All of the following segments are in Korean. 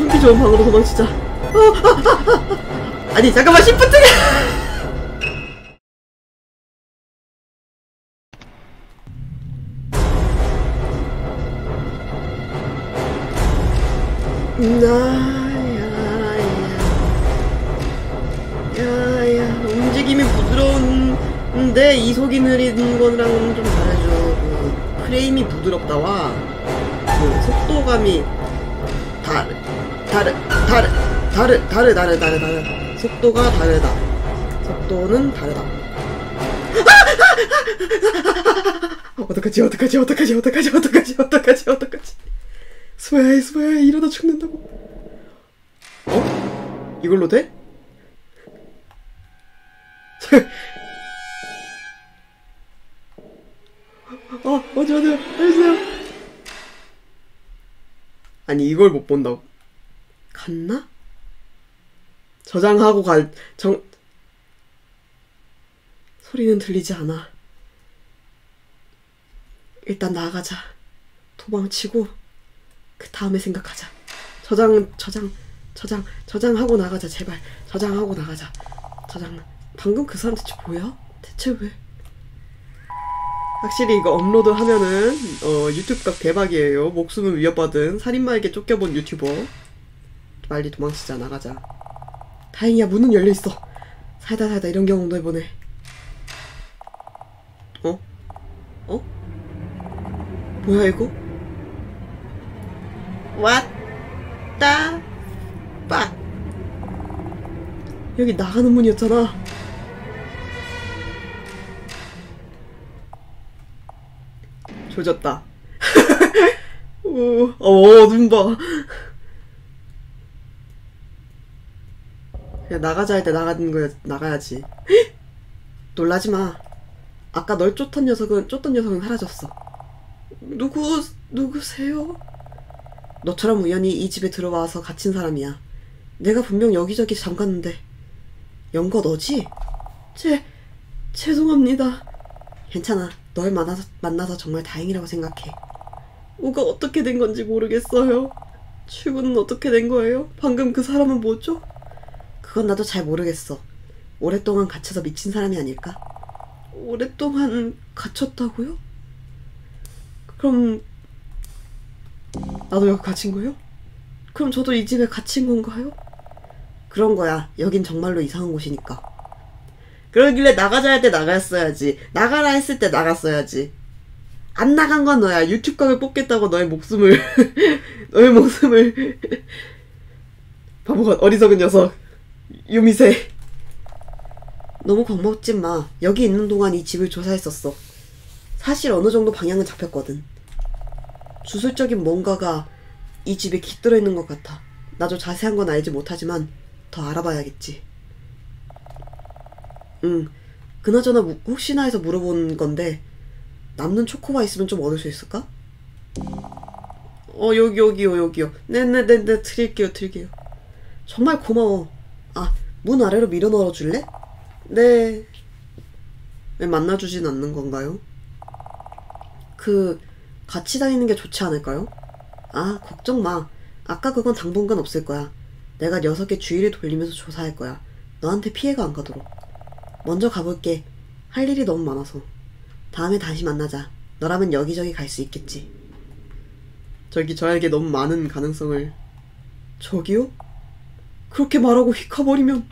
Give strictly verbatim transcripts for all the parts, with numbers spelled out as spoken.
숨기 좋은 방으로 도망치자. 아, 아, 아, 아. 아니 잠깐만 시프트가 나야야 야야 움직임이 부드러운데 이속이 느린 거랑은 좀 다르죠. 그 프레임이 부드럽다와 그 속도감이 다르 다르 다르 다르 다르 다르 다르 다르 속도가 다르다. 속도는 다르다. 어떡하지 어떡하지 어떡하지 어떡하지 어떡하지 어떡하지 어떡하지. 수아야 수아야 이러다 죽는다고. 어? 이걸로 돼? 어 어디 어디 해주세요. 아니 이걸 못 본다고? 갔나? 저장하고 갈 정 소리는 들리지 않아. 일단 나가자. 도망치고 그 다음에 생각하자. 저장 저장 저장 저장하고 나가자. 제발 저장하고 나가자. 저장. 방금 그 사람 대체 뭐야? 대체 왜? 확실히 이거 업로드 하면은 어 유튜브각 대박이에요. 목숨을 위협받은 살인마에게 쫓겨본 유튜버. 빨리 도망치자. 나가자. 다행이야 문은 열려있어. 살다 살다 이런 경험도 해보네. 어? 어? 뭐야 이거? 왔다 빡. 여기 나가는 문이었잖아. 조졌다. 오, 어, 눈 봐. 그냥 나가자 할 때 나가는 거야. 나가야지. 놀라지 마. 아까 널 쫓던 녀석은 쫓던 녀석은 사라졌어. 누구 누구세요? 너처럼 우연히 이 집에 들어와서 갇힌 사람이야. 내가 분명 여기저기 잠갔는데. 연거 너지? 제 죄송합니다. 괜찮아. 널 만나서 만나서 정말 다행이라고 생각해. 뭐가 어떻게 된 건지 모르겠어요. 출근은 어떻게 된 거예요? 방금 그 사람은 뭐죠? 그건 나도 잘 모르겠어. 오랫동안 갇혀서 미친 사람이 아닐까? 오랫동안 갇혔다고요? 그럼 나도 여기 갇힌 거예요? 그럼 저도 이 집에 갇힌 건가요? 그런 거야. 여긴 정말로 이상한 곳이니까. 그러길래 나가자 할 때 나갔어야지. 나가라 했을 때 나갔어야지. 안 나간 건 너야. 유튜브 각을 뽑겠다고 너의 목숨을 너의 목숨을 바보가 어리석은 녀석. 유미세. 너무 겁먹지 마. 여기 있는 동안 이 집을 조사했었어. 사실 어느 정도 방향은 잡혔거든. 주술적인 뭔가가 이 집에 깃들어 있는 것 같아. 나도 자세한 건 알지 못하지만 더 알아봐야겠지. 응. 그나저나 무, 혹시나 해서 물어본 건데 남는 초코바 있으면 좀 얻을 수 있을까? 어 여기 여기요 여기요. 네네네네 드릴게요 드릴게요. 정말 고마워. 아 문 아래로 밀어 넣어 줄래? 네. 왜 만나주진 않는 건가요? 그 같이 다니는 게 좋지 않을까요? 아 걱정 마. 아까 그건 당분간 없을 거야. 내가 녀석의 주위를 돌리면서 조사할 거야. 너한테 피해가 안 가도록. 먼저 가볼게. 할 일이 너무 많아서. 다음에 다시 만나자. 너라면 여기저기 갈 수 있겠지. 저기 저에게 너무 많은 가능성을. 저기요? 그렇게 말하고 휙 가버리면.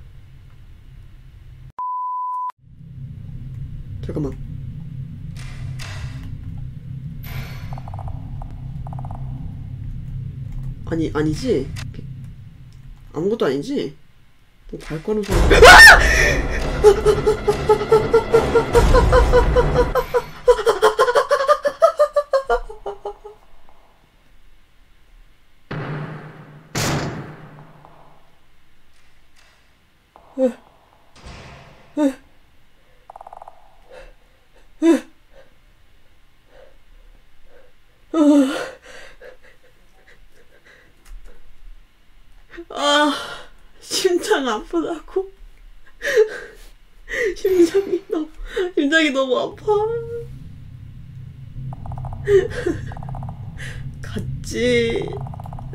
잠깐만. 아니 아니지? 아무것도 아니지? 뭐 발걸음 소리. 아, 심장 아프다고. 심장이 너무, 심장이 너무 아파. 갔지.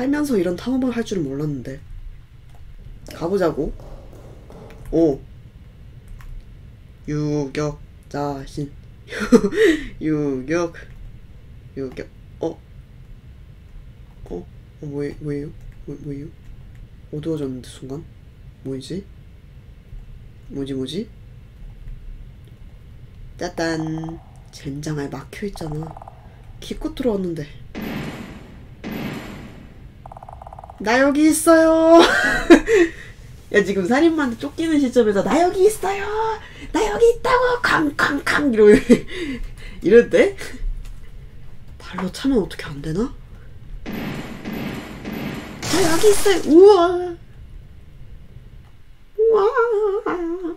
살면서 이런 탐험을 할 줄은 몰랐는데. 가보자고. 오. 유격 자신. 유격. 유격. 어? 어? 어, 뭐예, 뭐예요? 뭐, 뭐예요? 어두워졌는데, 순간? 뭐이지? 뭐지, 뭐지? 짜잔. 젠장에 막혀있잖아. 기껏 들어왔는데. 나 여기 있어요. 야, 지금 살인마한테 쫓기는 시점에서 나 여기 있어요. 나 여기 있다고. 캉캉캉 이러 이랬대? 발로 차면 어떻게 안 되나? 나 여기 있어요. 우와. 우와.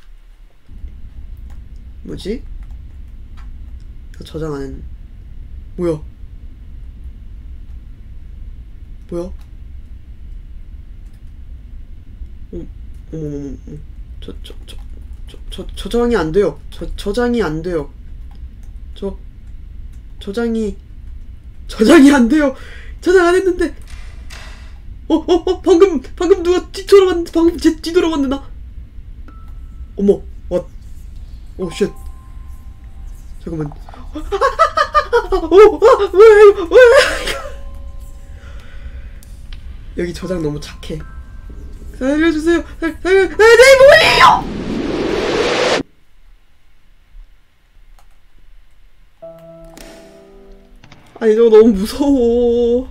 뭐지? 이거 저장 안 했네. 뭐야? 뭐야? 어, 어머머머. 저, 저, 저, 저, 저, 저장이 안 돼요. 저, 저장이 안 돼요. 저, 저장이, 저장이 안 돼요. 저장 안 했는데. 어, 어, 어, 방금, 방금 누가 뒤돌아왔는데, 방금 제 뒤돌아왔는데, 나. 어머, 왓. 오, 쉣. 잠깐만. 오, 아, 뭐야, 뭐야. 여기 저장 너무 착해. 살려주세요. 살, 살, 살, 네, 뭐예요? 아니, 저거 너무 무서워.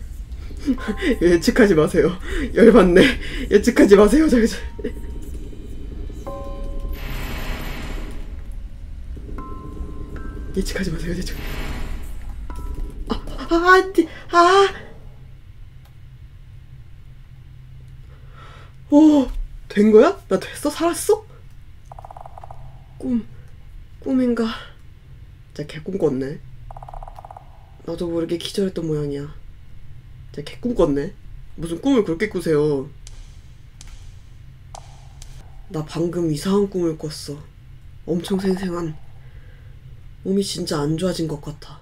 예측하지 마세요. 열받네. 예측하지 마세요. 저기, 저. 예측하지 마세요. 예측. 아, 아, 안 돼. 아. 오, 된 거야? 나 됐어? 살았어? 꿈, 꿈인가? 진짜 개꿈 꿨네. 나도 모르게 기절했던 모양이야. 진짜 개꿈 꿨네. 무슨 꿈을 그렇게 꾸세요. 나 방금 이상한 꿈을 꿨어. 엄청 생생한. 몸이 진짜 안 좋아진 것 같아.